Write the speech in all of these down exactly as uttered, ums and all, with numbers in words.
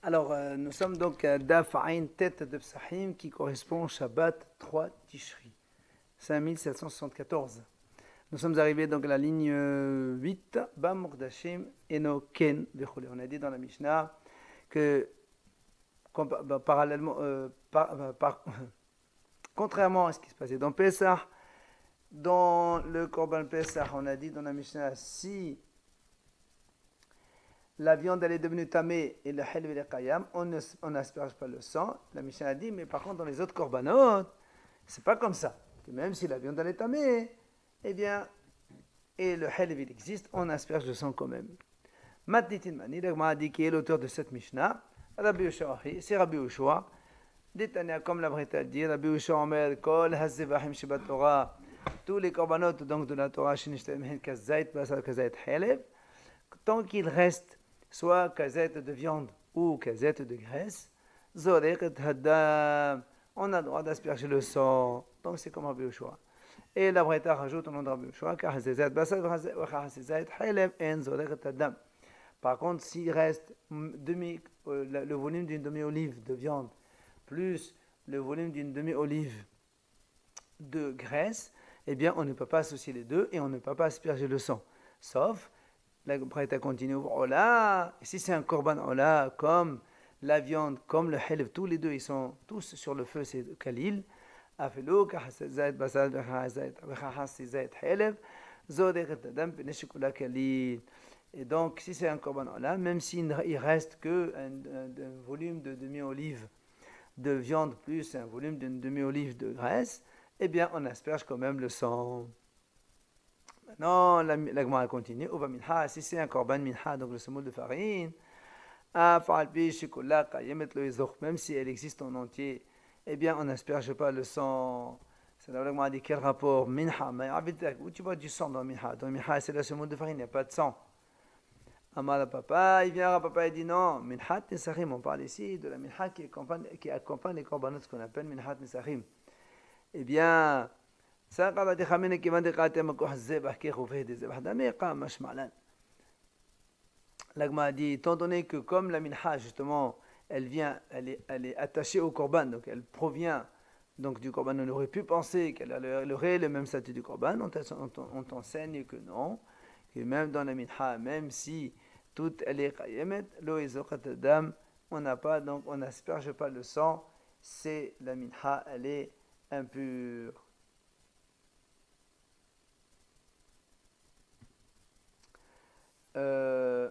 Alors, euh, nous sommes donc à Daf Ain Tête de Psahim qui correspond au Shabbat trois Tishri, cinq mille sept cent soixante-quatorze. Nous sommes arrivés donc à la ligne huit, Bam Mordashim Eno Ken Vechole. On a dit dans la Mishnah que bah, parallèlement, euh, par, bah, par, contrairement à ce qui se passait dans Pessah, dans le Korban Pessah, on a dit dans la Mishnah, si la viande elle est devenue tamée et le helv est qayam, on n'asperge pas le sang. La Mishnah a dit, mais par contre dans les autres korbanot, c'est pas comme ça. Que même si la viande elle est tamée, eh bien, et le helv il existe, on asperge le sang quand même. Matnitin Mani, l'Agma a dit qui est l'auteur de cette Mishnah, Rabbi Yoshua, c'est Rabbi Yoshua. Détania comme la Breta dit, Rabbi Yoshua Omer, Kol Hazevahim Shibat Torah, tous les korbanot donc de la Torah, Shinishtem Kazait, Basal Kazait Helv, tant qu'il reste soit kazette de viande ou kazette de graisse, on a le droit d'asperger le sang. Donc c'est comme Rabbi Yoshua. Et la Breta rajoute au nom de Rabbi Yoshua, par contre, s'il reste demi, le volume d'une demi-olive de viande plus le volume d'une demi-olive de graisse, eh bien on ne peut pas associer les deux et on ne peut pas asperger le sang. Sauf la Braïta continue, Ola, si c'est un korban Ola, comme la viande, comme le helv, tous les deux, ils sont tous sur le feu, c'est Khalil. Et donc, si c'est un korban Ola, même s'il ne reste que un, un, un volume de demi-olive de viande plus un volume d'une demi-olive de graisse, eh bien, on asperge quand même le sang. Non, la, la Gemara continue. Ova minha, si c'est un korban minha, donc le semoule de farine, même si elle existe en entier, eh bien on n'asperge pas le sang. C'est là où la Gemara dit quel rapport minha, où tu vois du sang dans minha? Dans minha, c'est le semoule de farine, il n'y a pas de sang. Amar papa, il vient à papa et dit non, minhat nesachim, on parle ici de la minha qui accompagne, qui accompagne les korbanot, ce qu'on appelle minhat nesachim. Eh bien, ça, quand tu as dit l'Agma dit, étant donné que comme la minha, justement, elle vient, elle est, elle est attachée au korban, donc elle provient donc du korban, on aurait pu penser qu'elle aurait le même statut du korban, on, on t'enseigne que non, que même dans la minha, même si toute elle est qayemet, lo izokat dam, on n'a pas, donc on n'asperge pas le sang, c'est la minha, elle est impure. Euh,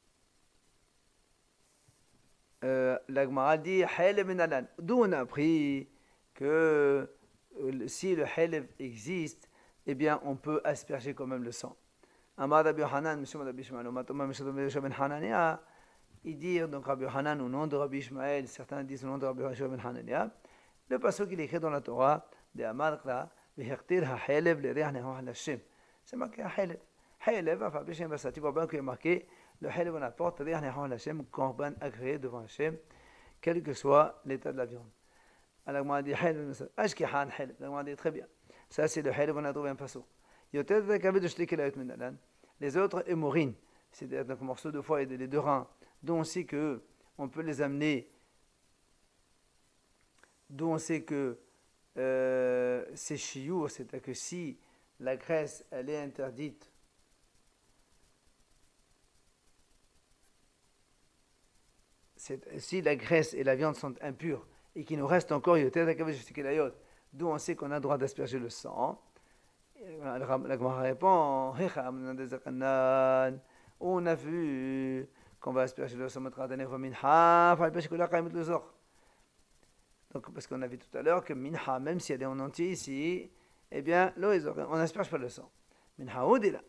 euh, la Gemara dit Helv minalan. D'où on a appris que euh, si le Helv existe, eh bien on peut asperger quand même le sang. Amar Rabbi Hanan, Monsieur Rabbi Ishmael, Omatoma Monsieur Ben Hanania, il dit donc Rabbi Hanan au nom de Rabbi Ishmael, certains disent au nom de Rabbi Ben Hanania, le passage qu'il écrit dans la Torah de Amar Kla, Vehirtir ha-Helv le Reach Nehoah Hashem. C'est marqué ha-Helv. Helv, enfin, Bishem Basati, Korban qui est marqué, le Helv on apporte, Reach Nehoah Hashem, Korban agréé devant Hashem, quel que soit l'état de la viande. Alors, on a dit Helv, Ashkihan Helv. On a dit très bien. Ça, c'est le Helv, on a trouvé un passage. Yotet de Kavid de Shtekelayot Minalan. Les autres hémorrhines, c'est-à-dire donc morceaux de foie et les deux reins, dont on sait que on peut les amener, dont on sait que euh, c'est chiour, c'est-à-dire que si la graisse, elle est interdite, si la graisse et la viande sont impures et qu'il nous reste encore d'où on sait qu'on a le droit d'asperger le sang, la Gemara répond on a vu qu'on va asperger le sang donc parce qu'on a vu tout à l'heure que minha, même si elle est en entier ici, eh bien on n'asperge pas le sang. Minha odila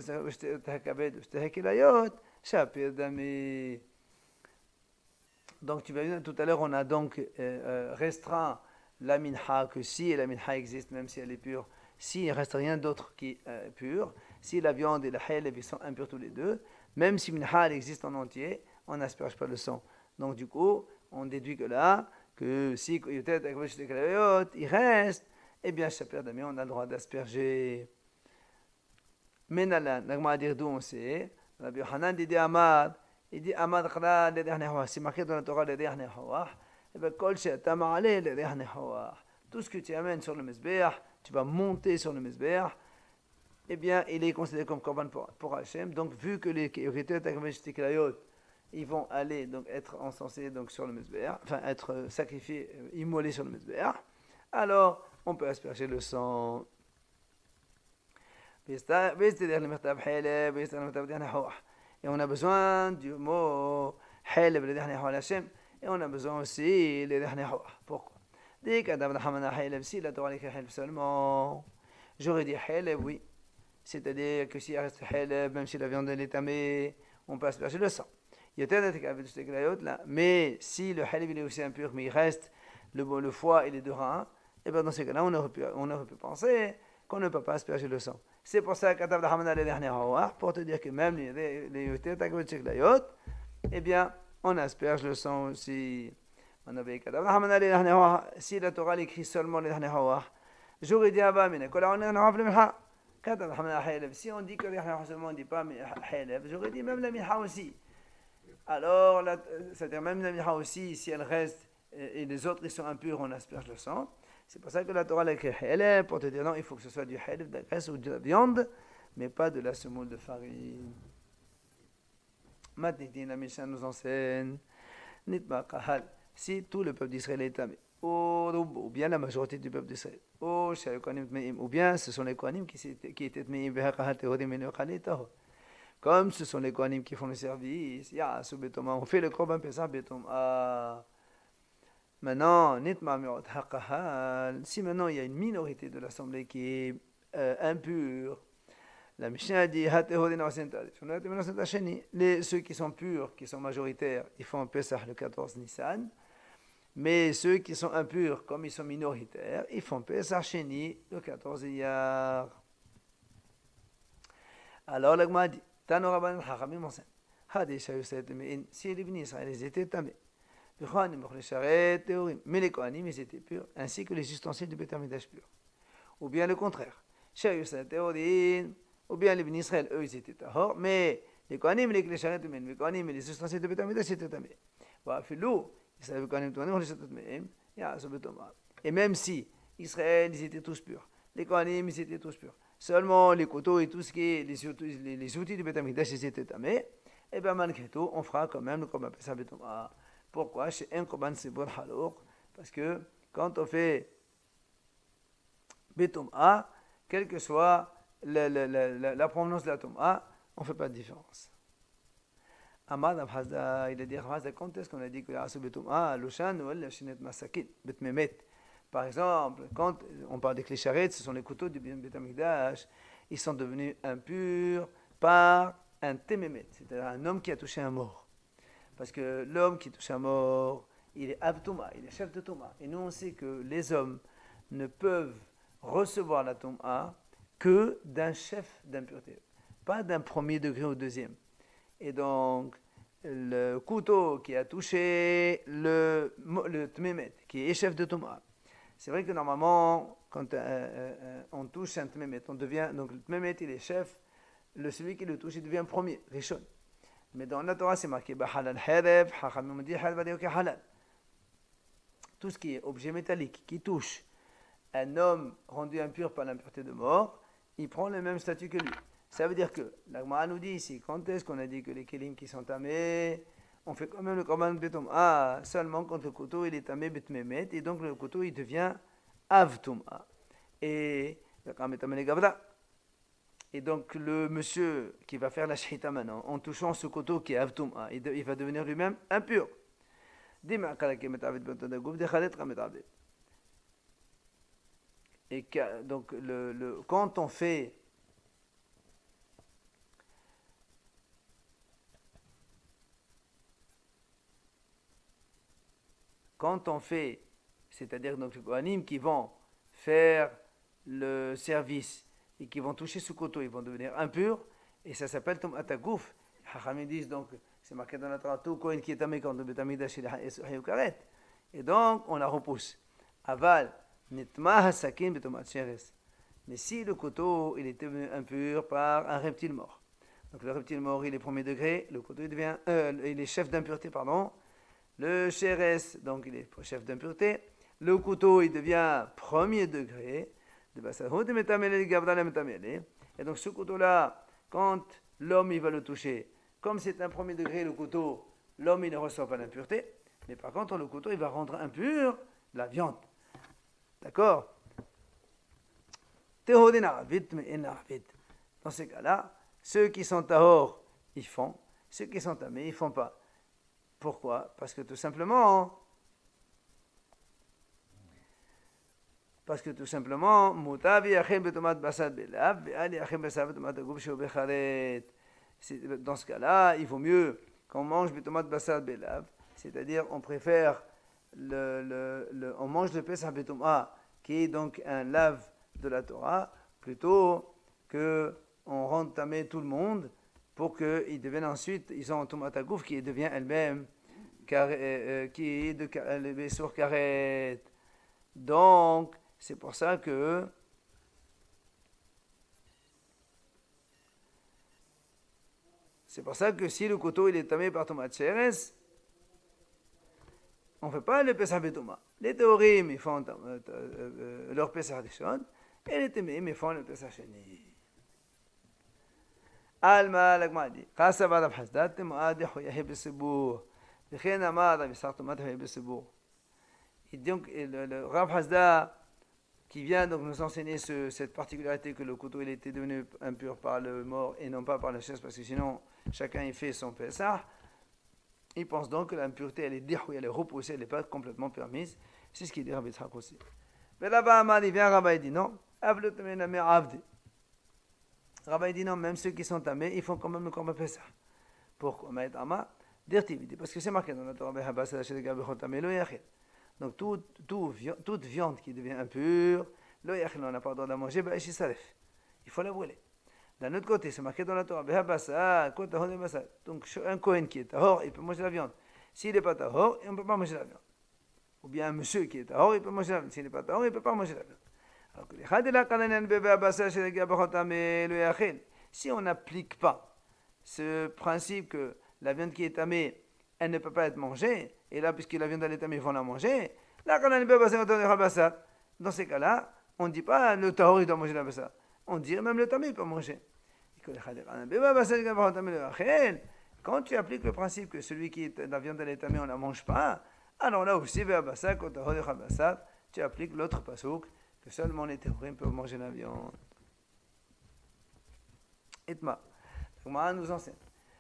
donc tu vas voir, tout à l'heure on a donc euh, restreint la minha que si la minha existe même si elle est pure, s'il ne reste rien d'autre qui est euh, pur, si la viande et la helv sont impurs tous les deux, même si minha elle existe en entier, on n'asperge pas le sang. Donc du coup, on déduit que là, que si il reste, eh bien on a le droit d'asperger. Menalan, la Gemara dire d'où on sait, Rabbi Hanan dit Amar, il dit Amad Khla le dernier Hawah. C'est marqué dans la Torah le dernier Hawah. Et bien, Kol She'atama Ale le dernier Hawah. Tout ce que tu amènes sur le Mizbeach, tu vas monter sur le Mizbeach, eh bien, il est considéré comme Korban pour, pour Hachem. Donc, vu que les Kéokétet Takmeshtiklayot, ils vont aller donc être encensés donc sur le Mizbeach, enfin être sacrifiés, immolés sur le Mizbeach, alors on peut asperger le sang. Et on a besoin du mot Haleb le dernier Hawah Hachem, et on a besoin aussi le dernier Hawah. Pourquoi? Dès qu'Adam Hamana Haleb, si la Torah écrit Haleb seulement, j'aurais dit Haleb, oui. C'est-à-dire que s'il reste Haleb, même si la viande est tamée, on peut asperger le sang. Il y a peut-être là, mais si le Haleb il est aussi impur, mais il reste le, le foie et les deux reins, et bien dans ce cas-là, on aurait pu, on aurait pu penser qu'on ne peut pas asperger le sang. C'est pour ça qu'Adam Hamana le dernier Hawah, pour te dire que même les les eh bien, on asperge le sang aussi. Si la Torah l'écrit seulement les derniers Hawah, j'aurais dit Abba, mais si on dit que les derniers seulement, on ne dit pas Haleb, j'aurais dit même la Minha aussi. Alors, c'est-à-dire même la Minha aussi, si elle reste et les autres ils sont impurs, on asperge le sang. C'est pour ça que la Torah l'écrit Haleb, pour te dire non, il faut que ce soit du Haleb, de la graisse ou de la viande, mais pas de la semoule de farine. Maintenant, la Mishnah nous enseigne Nitma Kahal. Si tout le peuple d'Israël est tamé, ou bien la majorité du peuple d'Israël, ou bien ce sont les Kohanim qui étaient tmeim, comme ce sont les Kohanim qui font le service, on fait le Korban Pesach Betom'a. Maintenant, Nitma Mirot HaKahal, si maintenant il y a une minorité de l'assemblée qui est euh, impure, la Mishnah dit les, ceux qui sont purs, qui sont majoritaires, ils font un Pesach le quatorze Nissan. Mais ceux qui sont impurs, comme ils sont minoritaires, ils font Pesach Sheni le quatorze Iyar. Alors l'Agma dit Tano Rabban Chachamim enseigne si les bénis Israël ils étaient tamés, mais les Kohanim ils étaient purs, ainsi que les ustensiles du Beth Amikdash purs. Ou bien le contraire. Ou bien les bénis Israël, eux ils étaient tahor, mais les Kohanim, les Klesharet, les Kohanim et les ustensiles du Beth Amikdash étaient tamés. Et même si Israël, ils étaient tous purs, les Kohanim, ils étaient tous purs, seulement les couteaux et tout ce qui est les, les, les outils du Beth Amikdash, ils étaient tamés, et bien malgré tout, on fera quand même le Korban Pesach Betom'a. Pourquoi? Chez un Korban Sibur Halouk, parce que quand on fait Betom'a, quelle que soit la, la, la, la, la provenance de la Tom'a, on ne fait pas de différence. Amad Abhazda, il a dit quand est-ce qu'on a dit que la Betom'a, Lushan ou la Shinet Masakit, Betmemet. Par exemple, quand on parle des Klesharet, ce sont les couteaux du Beth Amikdash, ils sont devenus impurs par un Tememet, c'est-à-dire un homme qui a touché un mort. Parce que l'homme qui touche un mort, il est Abtouma, il est chef de Touma. Et nous, on sait que les hommes ne peuvent recevoir la Touma que d'un chef d'impureté, pas d'un premier degré au deuxième. Et donc, le couteau qui a touché le, le Tmemet, qui est chef de Touma, c'est vrai que normalement, quand euh, euh, on touche un Tmemet, on devient, donc le Tmemet, il est chef, le, celui qui le touche, il devient premier, Rishon. Mais dans la Torah, c'est marqué Halal Heref, Chachamim dit Halal. Tout ce qui est objet métallique qui touche un homme rendu impur par l'impureté de mort, il prend le même statut que lui. Ça veut dire que la Gemara nous dit ici, quand est-ce qu'on a dit que les kelim qui sont tamés, on fait quand même le korban betom ah seulement quand le couteau il est tamé betmemet, et donc le couteau il devient avtum ah. Et Et donc le monsieur qui va faire la shita maintenant, en touchant ce couteau qui est avtum ah, il, de, il va devenir lui-même impur. Et que, donc le, le, quand on fait quand on fait, c'est-à-dire donc les Kohanim qui vont faire le service et qui vont toucher ce couteau, ils vont devenir impurs, et ça s'appelle Tom Atagouf. Hachamim disent donc, c'est marqué dans la Torah, tout Kohen qui est tamé quand le Betamidash est au karet. Et donc, on la repousse. Aval, netma hasakin betomat sheres. Mais si le couteau, il est devenu impur par un reptile mort, Donc le reptile mort, il est premier degré, le couteau il devient, euh, il est chef d'impureté, pardon. Le Chéres, donc il est chef d'impureté. Le couteau, il devient premier degré. Et donc ce couteau-là, quand l'homme il va le toucher, comme c'est un premier degré, le couteau, l'homme il ne reçoit pas l'impureté. Mais par contre, le couteau, il va rendre impur la viande. D'accord? Dans ces cas-là, ceux qui sont tahor, ils font. Ceux qui sont tamés, ils ne font pas. Pourquoi? Parce que tout simplement, parce que tout simplement, dans ce cas-là, il vaut mieux qu'on mange betomat basad belav, c'est-à-dire on préfère le, le, le, on mange le pesach betoma, qui est donc un lave de la Torah, plutôt que on rende tamé tout le monde pour qu'ils deviennent ensuite, ils ont un tomate gouf qui devient elle-même euh, qui est de euh, sur karet. Donc c'est pour ça que c'est pour ça que si le couteau il est tamé par tomate cheres, on ne fait pas le pesach betoma. Les théorim ils font euh, euh, leur pesach rishon et les téméim ils font le pesach sheni. Alma lagmadi qasa ba'da bhasdat mu'adih yahi bisibur וכן אמר רבי יצחק תומת הווי בסיבור. Et donc le, le Rav Hasda qui vient donc nous enseigner ce, cette particularité que le couteau il était devenu impur par le mort et non pas par la chaise, parce que sinon chacun y fait son Pessah. Il pense donc que l'impureté elle est dihou, elle est repoussée, elle n'est pas complètement permise. C'est ce qu'il dit Rabbi Yitzhak aussi. Mais là-bas Amadi vient, Rabbi dit non. Rabbi dit non, même ceux qui sont tamés, ils font quand même le corban Pessah. Pourquoi? Parce que c'est marqué dans la Torah. Donc tout, tout, toute viande qui devient impure, on n'a pas le droit de la manger, il faut la brûler. D'un autre côté, c'est marqué dans la Torah. Donc un Kohen qui est tahor, il peut manger la viande. S'il n'est pas tahor, on ne peut pas manger la viande. Ou bien un monsieur qui est tahor, il peut manger la viande. S'il n'est pas tahor, il ne peut pas manger la viande. Si on n'applique pas ce principe que la viande qui est tamée, elle ne peut pas être mangée, et là, puisque la viande elle est tamée, ils vont la manger, là, quand elle ne peut pas se dans ces cas-là, on ne dit pas le tahor, il doit manger la bassa. On dit même le tamé, il peut manger. Quand tu appliques le principe que celui qui est la viande elle est tamée, on ne la mange pas, alors là aussi, tu appliques l'autre pasouk, que seulement les théorim peuvent manger la viande. Itma. Donc, nous enseigne.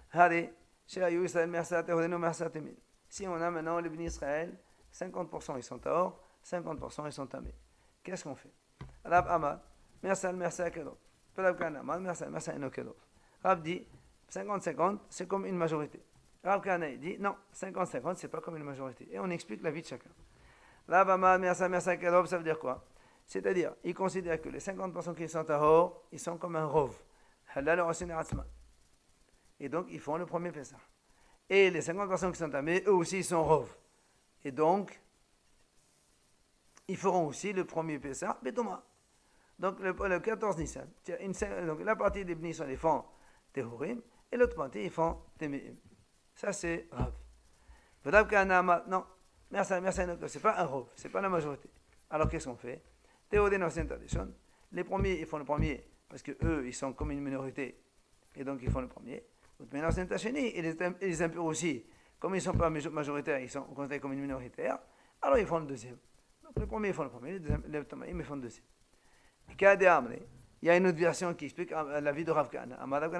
Si on a maintenant les bénis Israël, cinquante pour cent ils sont tahor, cinquante pour cent ils sont tamés. Qu'est-ce qu'on fait? Rab Amad, Mersal, Mersal, Kedov. Rab Kana, Mersal, Mersal, Eno, Kedov. Rab dit cinquante cinquante, c'est comme une majorité. Rab Kana dit non, cinquante cinquante, c'est pas comme une majorité. Et on explique la vie de chacun. Rab Amad, Mersal, Mersal, Kedov, ça veut dire quoi? C'est-à-dire, il considère que les cinquante pour cent qui sont tahor, ils sont comme un rov. Halal ou Atzma. Et donc, ils font le premier Pessah. Et les cinquante personnes qui sont tamées, eux aussi, ils sont rov. Et donc, ils feront aussi le premier Pessah, Betoma. Donc, le, le quatorze Nissan. Donc, la partie des Bnis, ils font Tehurim, et l'autre partie, ils font Temeim. Ça, c'est Rav. Non, merci, merci, c'est pas un rov, c'est pas la majorité. Alors, qu'est-ce qu'on fait? Les premiers, ils font le premier, parce que eux, ils sont comme une minorité, et donc ils font le premier. Et les, les impurs aussi, comme ils ne sont pas majoritaires, ils sont considérés comme une minoritaire, alors ils font le deuxième. Donc les premiers font le premier, les deuxièmes ils font le deuxième. Il y a une autre version qui explique la vie de Rav Kana.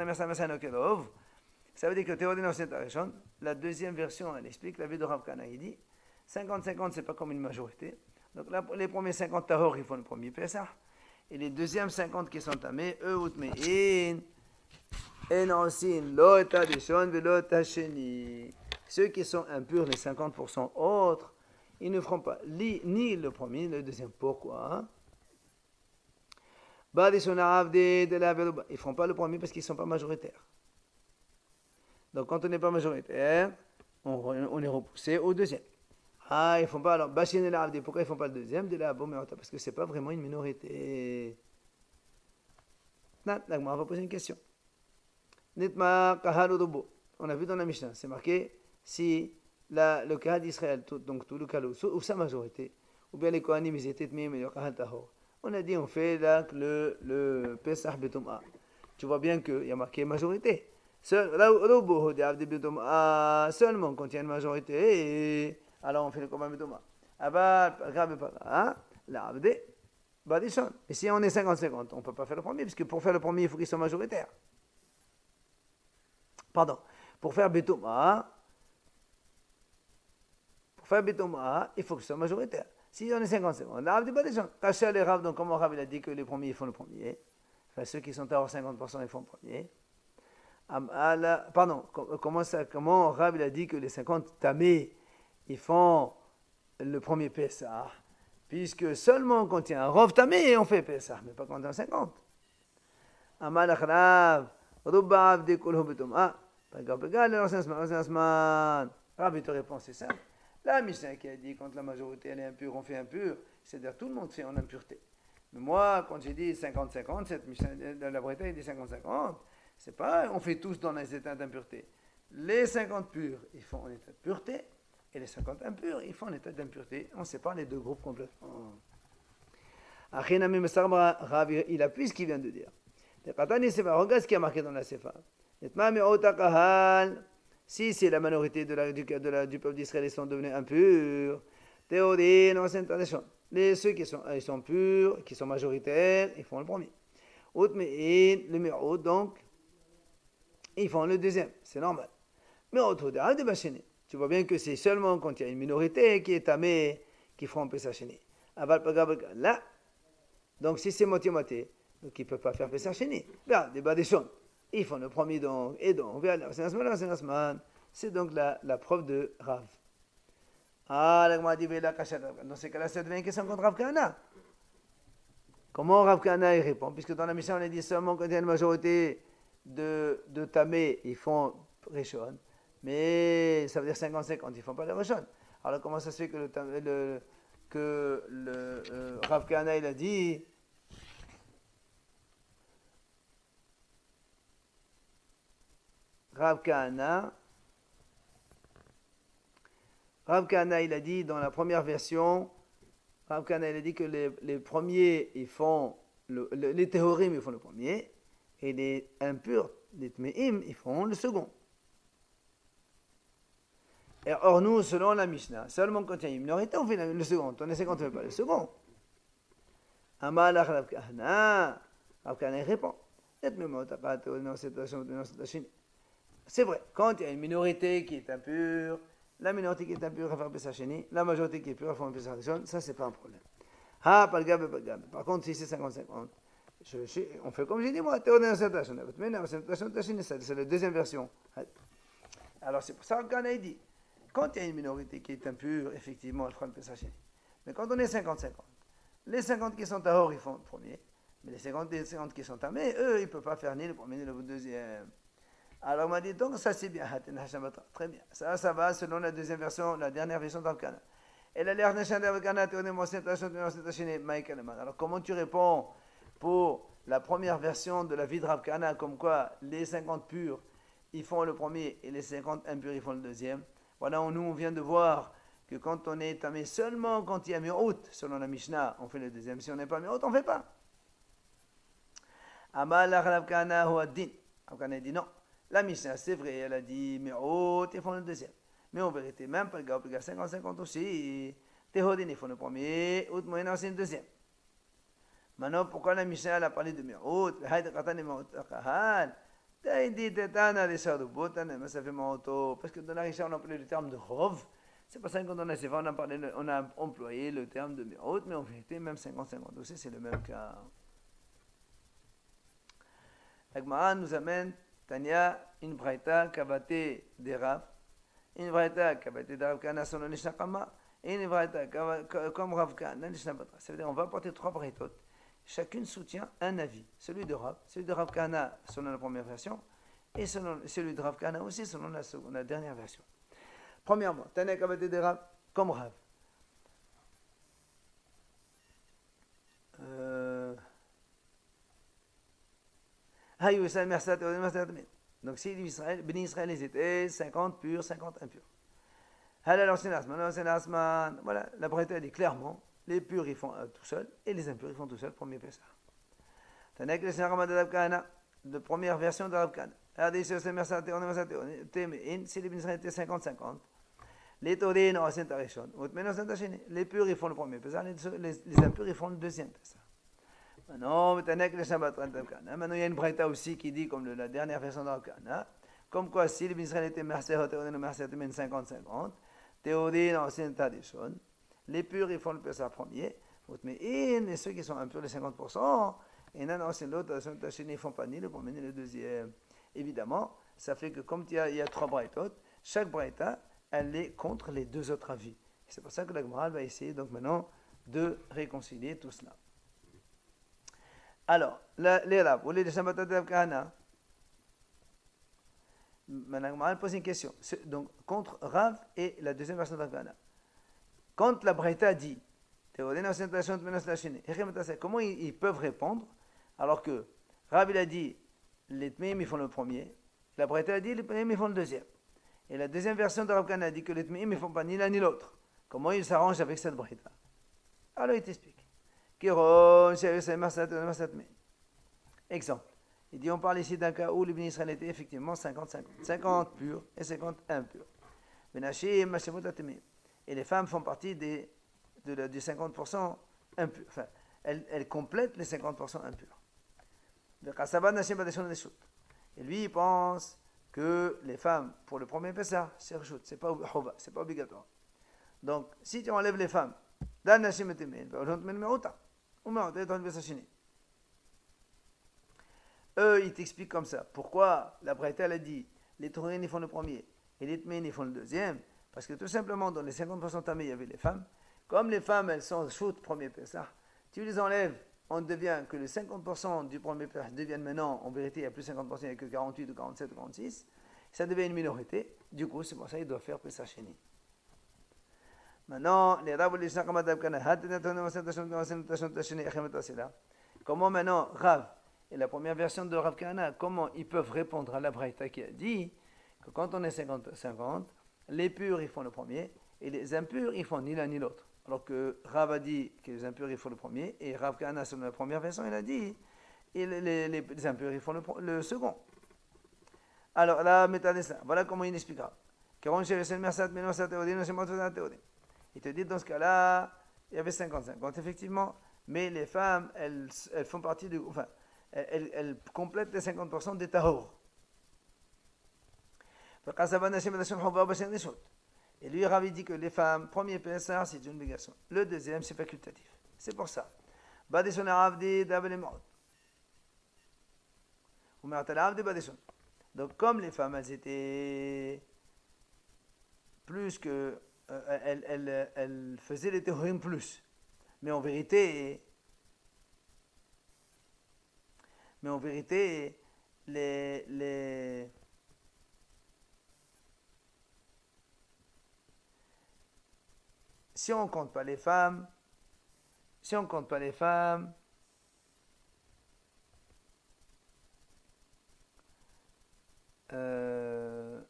Ça veut dire que Théodénos Arishon, la deuxième version, elle explique la vie de Rav Kana. Il dit cinquante cinquante, c'est pas comme une majorité. Donc là, les premiers cinquante tahor, ils font le premier Pessah. Et les deuxièmes cinquante qui sont tamés, eux, outmein. Ceux qui sont impurs, les cinquante pour cent autres, ils ne feront pas li, ni le premier ni le deuxième. Pourquoi? Ils ne feront pas le premier parce qu'ils ne sont pas majoritaires. Donc quand on n'est pas majoritaire, on, on est repoussé au deuxième. Ah, ils ne font pas alors. Pourquoi ils ne font pas le deuxième? Parce que ce n'est pas vraiment une minorité. Là, on va poser une question. Nitma kahal urubo. On a vu dans la Mishnah, c'est marqué si la, le Kahal d'Israël, tout, donc tout le Kahal, ou sa majorité, ou bien les Kohanim, ils étaient Tmim et le Kahal Tahor. On a dit, on fait là le, le Pesach Betum'a. Tu vois bien qu'il y a marqué majorité. Seul, là, Urubo, seulement quand il y a une majorité, alors on fait le Korban Betum'a. Aval, grave pas, l'Abde, Badishon. Et si on est cinquante cinquante, on ne peut pas faire le premier, parce que pour faire le premier, il faut qu'ils soient majoritaires. Pardon. Pour faire Betum'a, pour faire Betum'a, il faut que ce soit majoritaire. Si on est cinquante cinquante, l'Abde, Badishon. Kacher les Rav, donc comment Rav il a dit que les premiers ils font le premier. Enfin, ceux qui sont à cinquante pour cent, ils font le premier. Pardon, comment, ça, comment Rav il a dit que les cinquante tamés, ils font le premier Pessah, puisque seulement quand il y a un Rov tamé, on fait Pessah, mais pas quand il y a cinquante. Amal Rav, Rubav de Kolho Betum'a, Pagal Pagal, Rav il te répond, c'est simple. La Mishnah qui a dit quand la majorité elle est impure, on fait impur, c'est-à-dire tout le monde fait en impureté. Mais moi, quand j'ai dit cinquante cinquante, cette Mishnah de la Bretagne, il dit cinquante cinquante, c'est pas, on fait tous dans les états d'impureté. Les cinquante purs, ils font en état de pureté, et les cinquante impurs, ils font en état d'impureté. On sépare les deux groupes complètement. Achinami Mesarba, Rav, il appuie ce qu'il vient de dire. Regarde ce qui a marqué dans la Sefa. Si c'est la minorité de la, du, de la, du peuple d'Israël, ils sont devenus impurs. Les, ceux qui sont, ils sont purs, qui sont majoritaires, ils font le premier. Le mi'ot, donc, ils font le deuxième. C'est normal. Mais autre tu vois bien que c'est seulement quand il y a une minorité qui est tamée qui font un Pesach Sheni. Là, donc si c'est moitié-moitié, donc ils ne peuvent pas faire Pesach Sheni. Là, des bas des choses. Ils font le premier donc, et donc, c'est donc la, la preuve de Rav. Ah, dans ces cas-là, ça devient une question contre Rav Kahana. Comment Rav Kahana y répond? Puisque dans la mission, on a dit seulement quand il y a une majorité de, de tamés, ils font Rishon. Mais ça veut dire cinquante cinquante, ils ne font pas le Rishon. Alors comment ça se fait que le, le, que le euh, Rav Kahana, il a dit Rav Kahana, Rav Kahana, il a dit dans la première version, Rav Kahana, il a dit que les, les premiers, ils font, le, le, les théorim, ils font le premier, et les impurs, les tmeim, ils font le second. Et or, nous, selon la Mishnah, seulement quand il y a une minorité, on fait le second. On est cinquante, on ne fait pas le second. Amalach Rav Kahana, Rav Kahana répond. C'est vrai, quand il y a une minorité qui est impure, la minorité qui est impure va faire Pesach Sheni, la majorité qui est pure va faire Pesach Rishon, ça c'est pas un problème. Ah, pas le gab, pas le gab. Par contre, si c'est cinquante cinquante, on fait comme j'ai dit moi, c'est la deuxième version. Alors c'est pour ça qu'on a dit, quand il y a une minorité qui est impure, effectivement, elle fera le Pesach Sheni. Mais quand on est cinquante cinquante, les cinquante qui sont tahor, ils font le premier, mais les cinquante, les cinquante qui sont tamés, eux, ils ne peuvent pas faire ni le premier ni le deuxième. Alors on m'a dit, donc ça c'est bien, très bien. Ça, ça va selon la deuxième version, la dernière version d'Avkana. Et la dernière version d'Avkana, alors comment tu réponds pour la première version de la vie de Rav Kahana, comme quoi les cinquante purs, ils font le premier et les cinquante impurs, ils font le deuxième. Voilà, nous on vient de voir que quand on est tamé seulement quand il y a mi'ut, selon la Mishnah, on fait le deuxième. Si on n'est pas mi'ut, on ne fait pas. Amal Rav Kahana hu ad-din. Rav Kahana dit non. La Mishnah, c'est vrai, elle a dit mi'ut, ils font le deuxième. Mais en vérité, même pas le gars, le gars cinquante cinquante aussi, Tehodin, ils font le premier, Out Moïna, c'est le deuxième. Maintenant, pourquoi la Mishnah elle a parlé de mi'ut? Parce que dans la Risha, on a appelé le terme de Rov. C'est pas ça que dans la Sefa, on a, parlé, on a employé le terme de mi'ut, mais en vérité, même cinquante cinquante aussi, c'est le même cas. La Gemara nous amène Tania, une braïta, kavate de Rav, une braïta, kavate de Rav Kahana, son Nishna Kama, et une braïta, comme Rav Kahana, Nishna Batra. Ça veut dire on va apporter trois braïtotes. Chacune soutient un avis. Celui de Rav, celui de Rav Kahana, selon la première version, et selon, celui de Rav Kahana aussi, selon la, seconde, la dernière version. Premièrement, Tania, kavate de Rav, comme Rav. Euh... Donc si Israël, Béni Israël, ils étaient cinquante purs, cinquante impurs. Alors c'est l'asman, c'est l'asman. Voilà, la Braïta dit clairement, les purs ils font euh, tout seuls et les impurs ils font tout seuls, premier Pessah. Tanek le Sinaramad de Rav Kahana, de première version de Rav Kahana. Regardez, c'est le Mersate, on est Mersate, on est si les Béni Israël étaient cinquante cinquante. Les Taurin, on c'est Tarishon. Les purs ils font le premier Pessah, les, les, les impurs ils font le deuxième Pessah. Maintenant, maintenant, il y a une braïta aussi qui dit, comme le, la dernière version de Rav Kahana, comme quoi si les Israël étaient Merser, Théodin, Merser, cinquante cinquante, Théodin, c'est Tadishon, les purs, ils font le Pessah premier, mais et ceux qui sont impurs, les cinquante pour cent, et non, c'est l'autre, ils ne font pas ni le premier ni le deuxième. Évidemment, ça fait que comme il y a, il y a trois braïtot, chaque braïta, elle est contre les deux autres avis. C'est pour ça que la Gemara va essayer donc maintenant de réconcilier tout cela. Alors, la, les Rav, ou les Shabbat de Rav Kahana, maintenant, on pose une question. Donc, contre Rav et la deuxième version de Rav Kahana. Quand la Braïta dit, comment ils, ils peuvent répondre alors que Rav il a dit, les Tmeim ils font le premier, la Braïta a dit, les Tmeim ils font le deuxième. Et la deuxième version de Rav Kahana a dit que les Tmeim ils ne font pas ni l'un ni l'autre. Comment ils s'arrangent avec cette Braïta? Alors, il t'explique. Exemple. Il dit, on parle ici d'un cas où les Béni Israël étaient effectivement cinquante cinquante. cinquante purs et cinquante impurs. Et les femmes font partie des, de la, du cinquante pour cent impurs. Enfin, elles, elles complètent les cinquante pour cent impurs. Et lui, il pense que les femmes, pour le premier Pessah, c'est rechut, c'est pas c'est pas obligatoire. Donc, si tu enlèves les femmes, Dan Nashim et Temen, eux, ils t'expliquent comme ça. Pourquoi la Braïta a dit les Taurin ils font le premier et les Tmeim ils font le deuxième? Parce que tout simplement, dans les cinquante pour cent tamés, il y avait les femmes. Comme les femmes, elles sont shoot premier Pessah, tu les enlèves, on devient que les cinquante pour cent du premier Pessah deviennent maintenant, en vérité, il n'y a plus cinquante pour cent, il n'y a que quarante-huit ou quarante-sept ou quarante-six. Ça devient une minorité. Du coup, c'est pour ça qu'ils doivent faire Pessah Sheni. Maintenant, les Rav, les comment maintenant, Rav, et la première version de Rav Kahana, comment ils peuvent répondre à la Braïta qui a dit que quand on est cinquante cinquante, les purs ils font le premier et les impurs ils font ni l'un ni l'autre. Alors que Rav a dit que les impurs ils font le premier et Rav Kahana, sur la première version, il a dit et les, les, les, les impurs ils font le, le second. Alors là, voilà comment il expliquera. Il te dit dans ce cas-là, il y avait cinquante cinquante, effectivement, mais les femmes, elles, elles font partie du. Enfin, elles, elles complètent les cinquante pour cent des tahor. Et lui, Ravi dit que les femmes, premier Pessah, c'est une obligation. Le deuxième, c'est facultatif. C'est pour ça. Donc, comme les femmes, elles étaient plus que. Euh, elles, elles, elles faisaient les théories plus. Mais en vérité. Mais en vérité, les. les si on ne compte pas les femmes, si on ne compte pas les femmes, euh,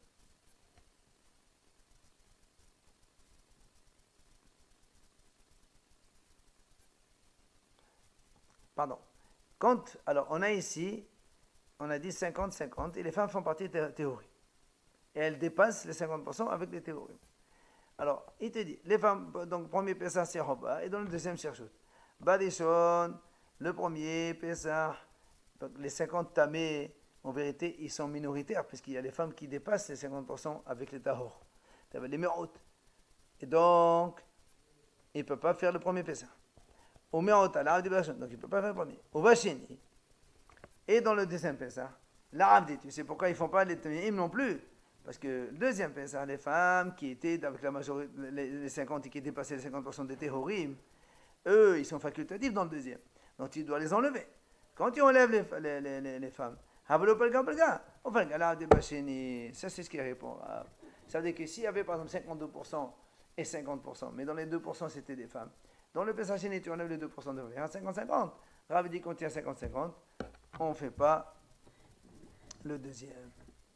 pardon. Quand, alors, on a ici, on a dit cinquante cinquante, et les femmes font partie des théories. Et elles dépassent les cinquante pour cent avec les théories. Alors, il te dit, les femmes, donc, premier Pessah, c'est Hoba, et dans le deuxième, c'est Reshut. Badishon, le premier Pessah, les cinquante tamés, en vérité, ils sont minoritaires, puisqu'il y a les femmes qui dépassent les cinquante pour cent avec les tahor. Les Me'ot. Et donc, il ne peut pas faire le premier Pessah. Au Me'ot, donc il ne peut pas faire le premier. Au Vachini, et dans le deuxième Pessah, l'Arabdi, tu sais pourquoi ils ne font pas les Tmeim non plus? Parce que le deuxième Pessah, les femmes qui étaient avec la majorité, les cinquante et qui dépassaient les cinquante pour cent des terrorismes, eux, ils sont facultatifs dans le deuxième. Donc tu dois les enlever. Quand tu enlèves les, les, les, les, les femmes, enfin, ça c'est ce qui répond. Ça veut dire que s'il y avait par exemple cinquante-deux pour cent et cinquante pour cent, mais dans les deux pour cent c'était des femmes, dans le Pessah Sheni, tu enlèves les deux pour cent de cinquante cinquante. Rav dit qu'on tient cinquante cinquante, on ne fait pas le deuxième.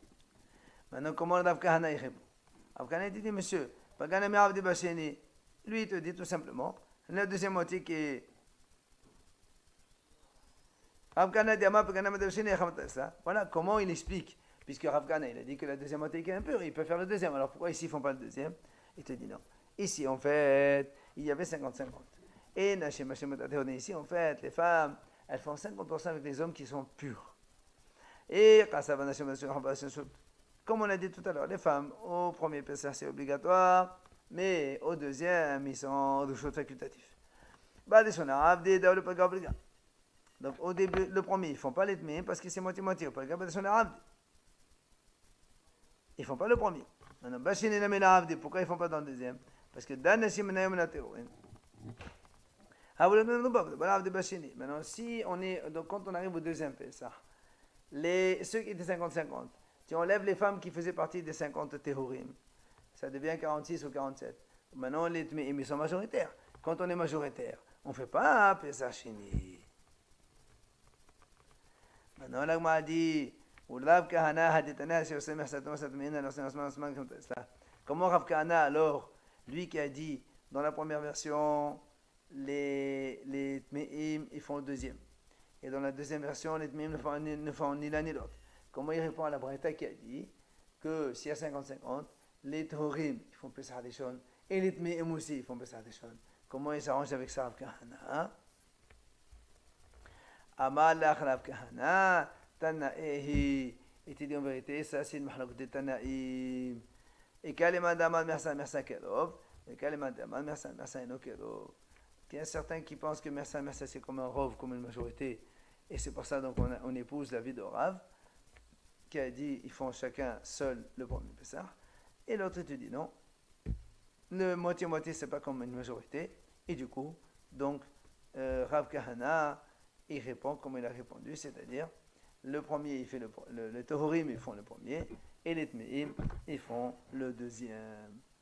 Maintenant, comment Rav Kahana y répond? Rav Kahana dit, monsieur, Pagana Me'avdi Basheni, lui, il te dit tout simplement, la deuxième moitié qui est. Rav Kahana dit, Ama Pagana Me'avdi Basheni, voilà comment il explique. Puisque Rav Kahana, il a dit que la deuxième moitié qui est impure, il peut faire le deuxième. Alors pourquoi ici, ils ne font pas le deuxième? Il te dit non. Ici, en fait, il y avait cinquante cinquante. Et ici, en fait, les femmes, elles font cinquante pour cent avec les hommes qui sont purs. Et comme on l'a dit tout à l'heure, les femmes, au premier Pessah, c'est obligatoire, mais au deuxième, ils sont de choses facultatives. Donc au début, le premier, ils ne font pas les tmés parce que c'est moitié-moitié. Ils ne font pas le premier. Maintenant, pourquoi ils ne font pas dans le deuxième? Parce que dans le maintenant, si on est, donc quand on arrive au deuxième Pessah, les, ceux qui étaient cinquante cinquante, si on lève les femmes qui faisaient partie des cinquante Tehurim, ça devient quarante-six ou quarante-sept. Maintenant, les Tmeim, ils sont majoritaires. Quand on est majoritaire, on ne fait pas Pessah Sheni. Maintenant, là, on m'a dit, comment Rav Kahana, alors, lui qui a dit, dans la première version, les, les Tmeim, ils font le deuxième. Et dans la deuxième version, les Tmeim ne font, ne font ni l'un ni l'autre. Comment il répond à la Braïta qui a dit que s'il y a cinquante cinquante, les Tehurim, ils font Pesach Hadeshon, et les Tmeim aussi, ils font Pesach Hadeshon. Comment il s'arrange avec ça, Rav Kahana? Amalach Rav Kahana, Tanaehi. Et tu dis en vérité, ça c'est une mahlok de Tanaim. Et Kalema Daman Mersa Mersa Kedov, et Kalema Daman Mersa Mersa Enokedov. Il y a certains qui pensent que Mersa Mersa c'est comme un rov, comme une majorité. Et c'est pour ça donc on, a, on épouse la vie de Rav, qui a dit ils font chacun seul le premier Pessah. Et l'autre te dit non. Le moitié-moitié c'est pas comme une majorité. Et du coup, donc euh, Rav Kahana, il répond comme il a répondu, c'est-à-dire le premier, il fait le, le, le Tehurim, ils font le premier, et les Tmeim, ils font le deuxième.